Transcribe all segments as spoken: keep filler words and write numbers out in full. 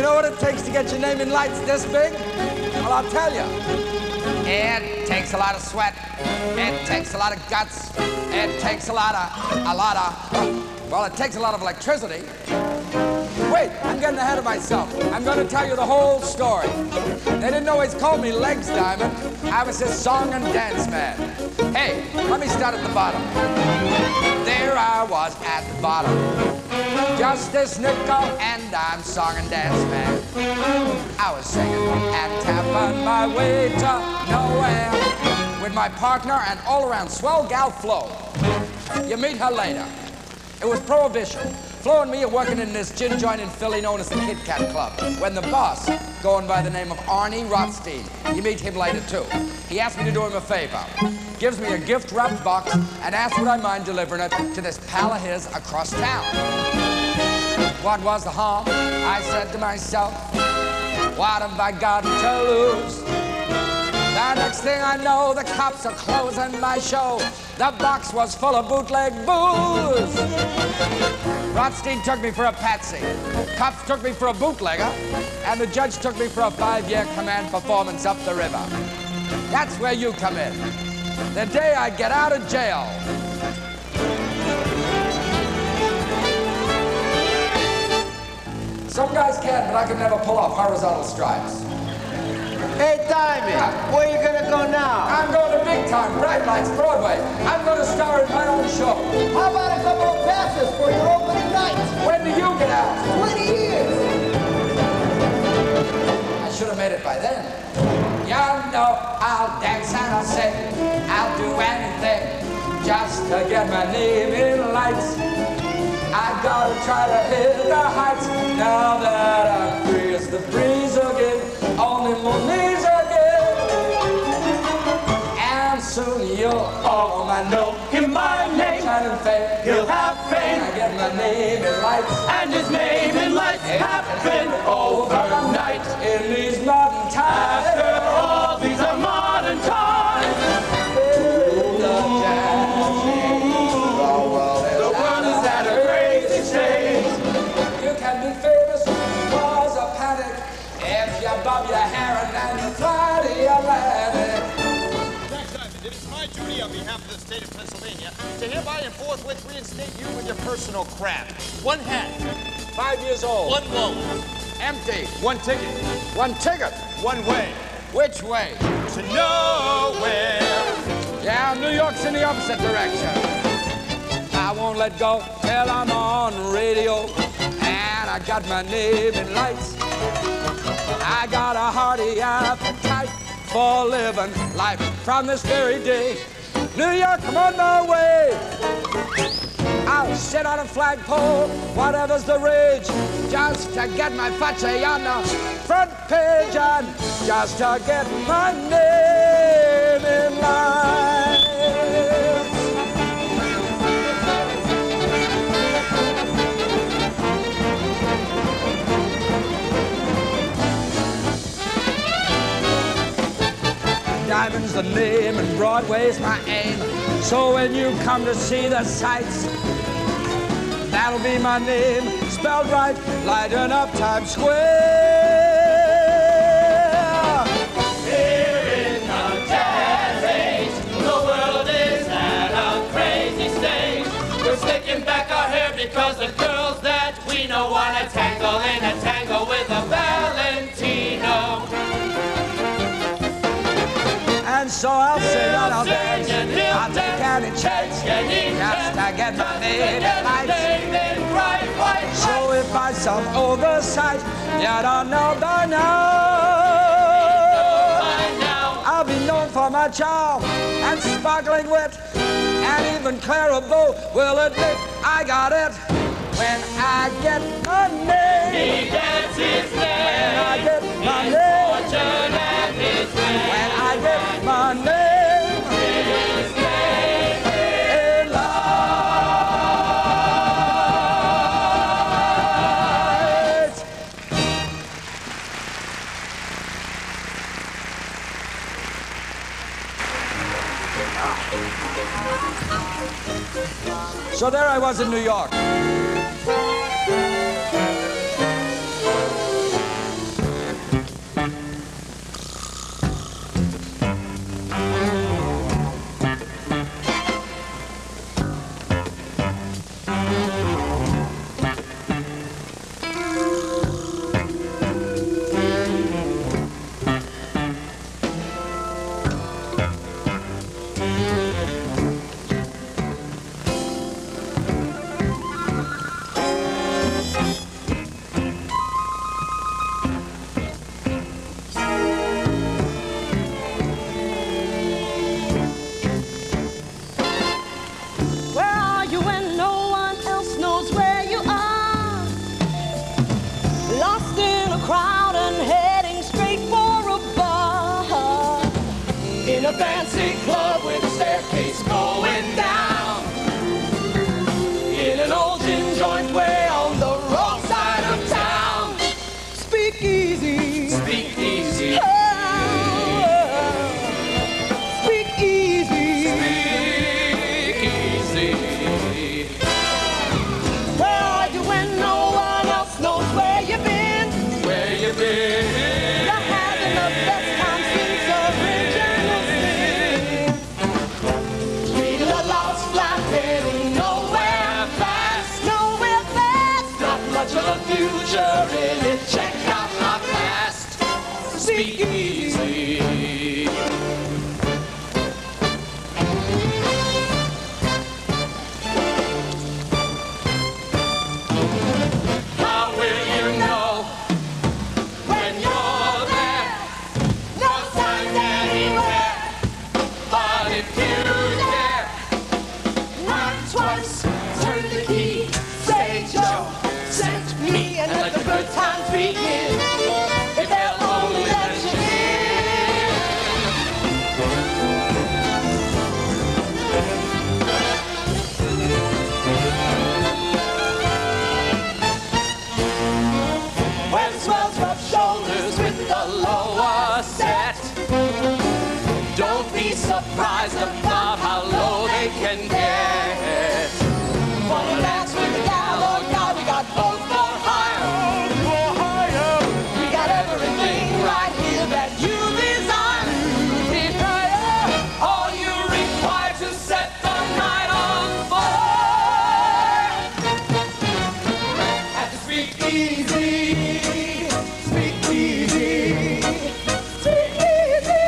know what it takes to get your name in lights this big? Well, I'll tell you. It takes a lot of sweat. It takes a lot of guts. It takes a lot of, a lot of, well, it takes a lot of electricity. Wait, I'm getting ahead of myself. I'm going to tell you the whole story. They didn't always call me Legs Diamond. I was a song and dance man. Hey, let me start at the bottom. There I was at the bottom. Just this nickel and dime song and dance man. I was singing and tapping my way to nowhere with my partner and all-around swell gal Flo. You meet her later. It was Prohibition. Flo and me are working in this gin joint in Philly known as the Kit Kat Club, when the boss, going by the name of Arnie Rothstein, you meet him later too. He asked me to do him a favor. Gives me a gift-wrapped box and asks would I mind delivering it to this pal of his across town. What was the harm? I said to myself, what have I got to lose? The next thing I know, the cops are closing my show. The box was full of bootleg booze. Rothstein took me for a patsy. Cops took me for a bootlegger. And the judge took me for a five-year command performance up the river. That's where you come in. The day I get out of jail. Some guys can, but I can never pull off horizontal stripes. Hey, Diamond, yeah. Where you gonna go now? I'm going to big time, Bright Lights, Broadway. I'm going to star in my own show. How about a couple of passes for your opening night? When do you get out? twenty years. I should have made it by then. You know I'll dance and I'll sing. I'll do anything just to get my name in lights. I gotta try to hit the heights now that I'm free as the breeze again. Only more knees again. And soon you'll all I know him by name. Shining fame, he'll have fame. I get my name in lights. And his name in lights happen overnight. In these modern times. After all, these are modern times. The world is at a crazy stage. You can be famous, cause a panic. If you bob your hair and then you fly to your planet. Next time, it is my duty on behalf of the state of Pennsylvania to hereby and forthwith reinstate you with your personal craft. One hat. Five years old. One loan. Empty. One ticket. One ticket. One way. Which way? To nowhere. Yeah, New York's in the opposite direction. I won't let go till I'm on radio. And I got my name in lights. I got a hearty appetite for living life from this very day. New York, I'm on my way. I'll sit on a flagpole, whatever's the rage, just to get my faccia on the front page and just to get my name in lights. Diamond's the name and Broadway's my aim. So when you come to see the sights, that'll be my name, spelled right, lighten up Times Square. Here in the jazz age, the world is at a crazy stage. We're slicking back our hair because the girls that we know wanna tangle in a tango with a Valentino. And so I'll sing and I'll dance, I'll take any chance, just to get my name in lights. So if by some oversight you don't know by now, I'll be known for my charm and sparkling wit, and even Clara Bow will admit I got it when I get my name. He gets his name. When I get my his name. fortune and his fame. When I get my name. His name in lights. So there I was in New York. crowd and heading straight for a bar. In a fancy club with a staircase going down. In an old gin joint way on the wrong side of town. Speak easy. Speak easy. Speak easy. Speak easy. Where are you when no one else knows where you've been? Where you been? You're having the best time since original sin. Leading a lost flat heading nowhere fast. Nowhere fast. Not much of a future in it. Check out my past. Speak easy. How will you know when you're there? No signs anywhere. But if you dare, knock twice, turn the key, say Joe, sent me, and let the good times begin. If they'll only let you in. Where the swells rub shoulders with the lower set. Don't be surprised about how low they can get. Wanna dance with the gal or guy? We got both for hire. For hire. We got everything right here that you desire. Desire. All you require to set the night on fire. Have to speak easy. Speak easy. Speak easy.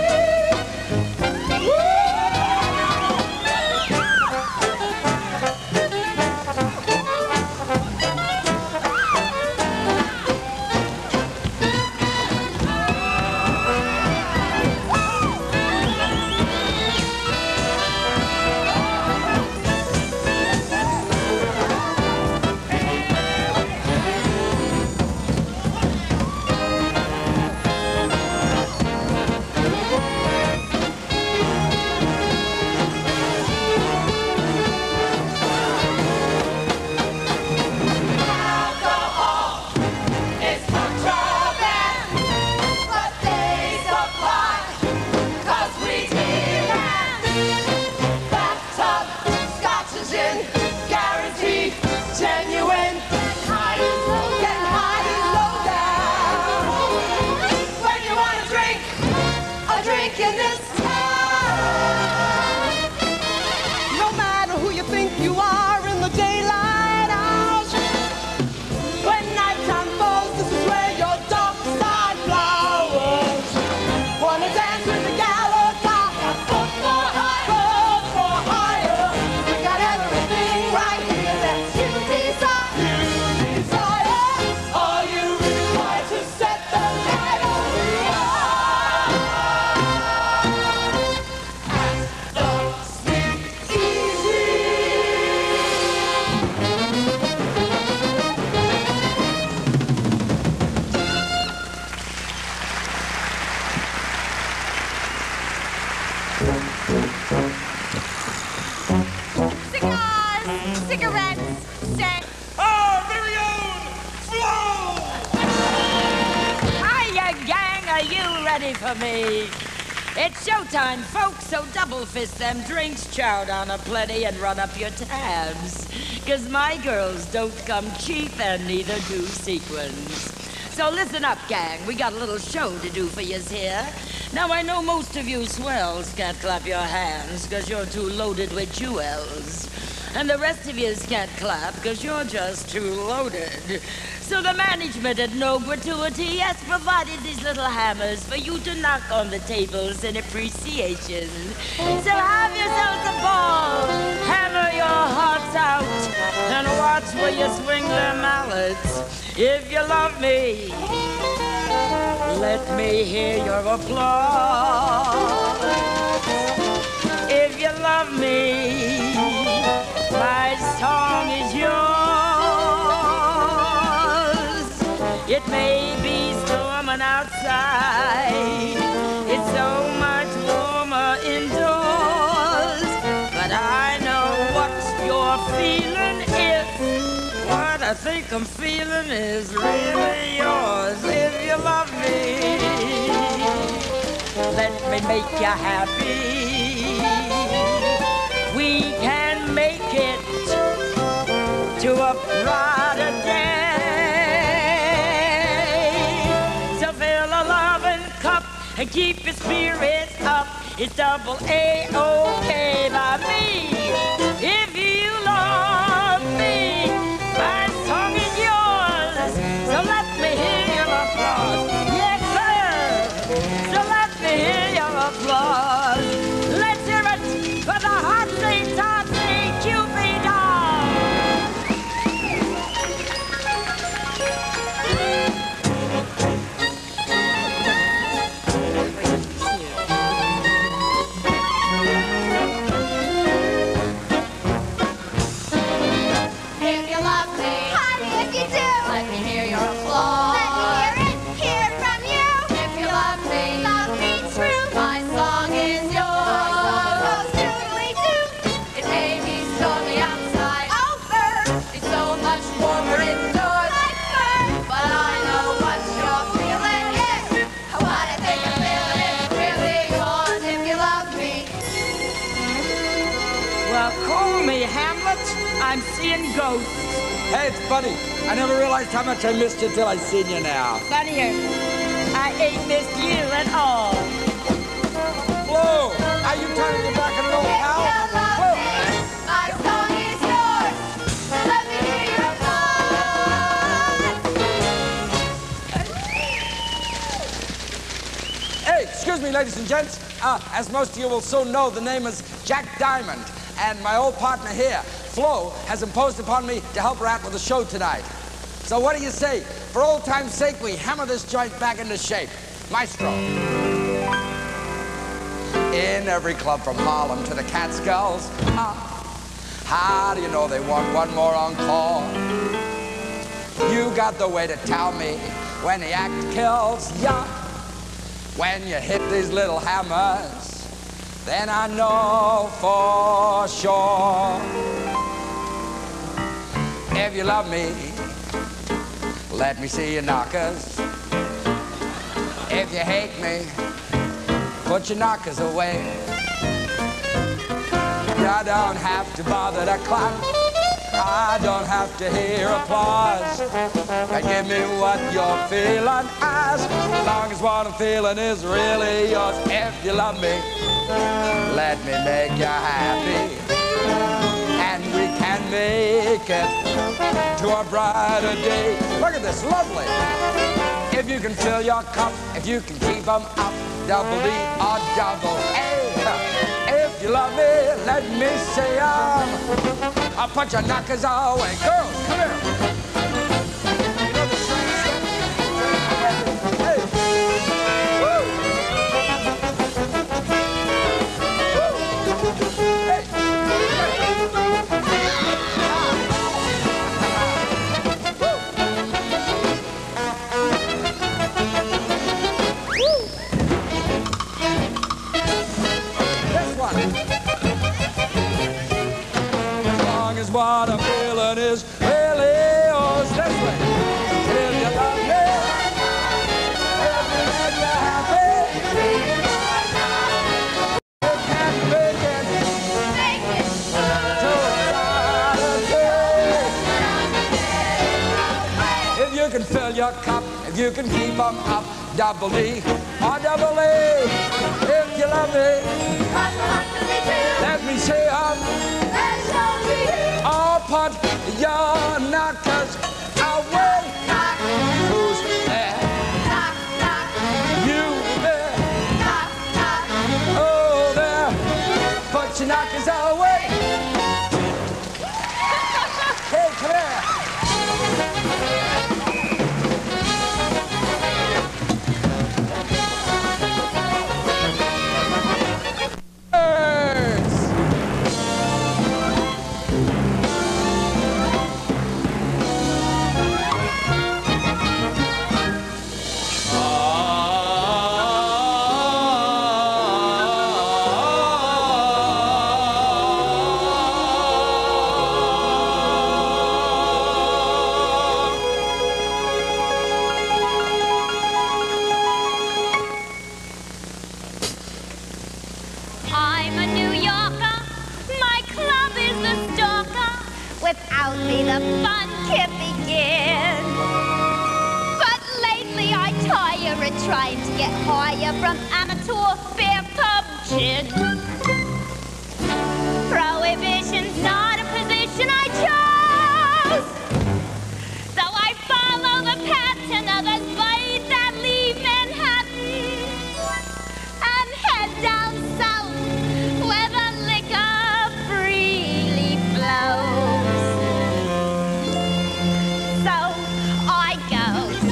Alcohol is contraband, but they supply, 'cause we demand. Bathtub, scotch and gin, guaranteed, genuine. High and low, getting high and low down. When you want a drink, a drink in this town. No matter who you think you are in the daylight hours. When nighttime falls, this is where your dark side flowers. Wanna dance with the gal or guy? Got foot for hire. Foot for hire. We got everything right here that you desire. You desire. All you require to set the night on fire. At the Speak Easy. Cigars, cigarettes, sex. Our very own Flo! Hiya, gang, are you ready for me? It's showtime, folks, so double fist them drinks, chow down a plenty and run up your tabs. 'Cause my girls don't come cheap and neither do sequins. So listen up, gang, we got a little show to do for yous here. Now, I know most of you swells can't clap your hands 'cause you're too loaded with jewels. And the rest of yous can't clap 'cause you're just too loaded. So the management at no gratuity has provided these little hammers for you to knock on the tables in appreciation. So have yourselves a ball, hammer your hearts out, and watch where you swing them mallets. If you love me, let me hear your applause. If you love me, my song is yours. It may be storming outside, it's so much warmer indoors, but I know what you're feeling if what I think I'm feeling is really yours. If you love me, let me make you happy. We can make it to a brighter day. So fill a loving cup and keep your spirits up. It's double A OK by me. If you love me, my song is yours. So let me hear your applause. Yes, sir. So let me hear your applause. Let's hear it for the Hotsy Totsy Cupid doll. If you love me, honey, if you do, let me hear your applause. Let me hear it, hear it from you. If you love me, love me true. My song is yours. My song goes doodly-doo. It may be stormy outside. Over. It's so much warmer indoors. Like fur. But I know what you're feeling is. What I think I'm feeling is really yours. If you love me. Well, call me Hamlet. I'm seeing ghosts. Hey, it's funny. I never realized how much I missed you till I seen you now. Funnier, I ain't missed you at all. Flo, are you turning your back on an old If pal? you love Flo. me, my song is yours. Let me hear your applause. Hey, excuse me, ladies and gents. Uh, as most of you will soon know, the name is Jack Diamond. And my old partner here, Flo, has imposed upon me to help her out with the show tonight. So what do you say? For old time's sake, we hammer this joint back into shape. Maestro. In every club from Harlem to the Catskills, uh, how do you know they want one more encore? You got the way to tell me when the act kills ya. When you hit these little hammers, then I know for sure. If you love me, let me see your knockers. If you hate me, put your knockers away. You don't have to bother to clap. I don't have to hear applause. And give me what you're feeling as long as what I'm feeling is really yours. If you love me, let me make you happy. And we can make it to a brighter day. Look at this, lovely. If you can fill your cup, if you can keep them up, double D or double A. If you love me, let me say um, I'll put your knockers away. Girls, come here. You know the song? Hey. Woo. Woo. Hey. What I'm feeling is really yours. This way. If you love me, if you make me happy, you can make it, Make it to a brighter day. If you can fill your cup, if you can keep them up, double D or double A. If you love me, let me say um. I'll put your knockers away. Knock, Who's there? knock, knock, You there? knock, knock. Oh, there. Put your knockers away. Hey, come here. Birds. finally the fun can begin. But lately I tire of trying to get higher from amateur beer pub gin. Prohibition's not a position I chose, so I follow the pattern of those boys that leave Manhattan and head down south where the liquor freely flows. So I go.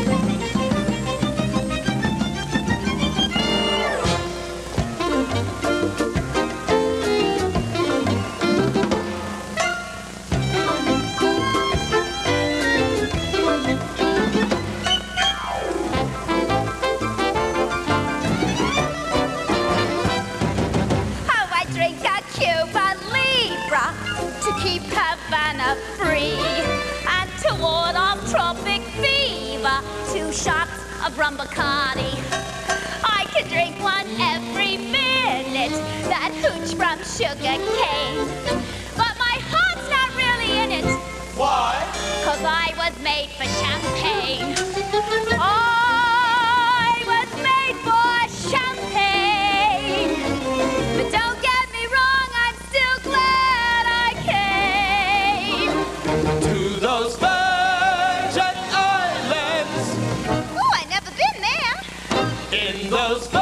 Keep Havana free and to ward off tropic fever, two shots of rum Bacardi. I could drink one every minute, that hooch from sugar cane. But my heart's not really in it. Why? 'Cause I was made for champagne. I was made for champagne. But don't get me wrong, I'm still glad I came to those Virgin Islands. Oh, I've never been there. In those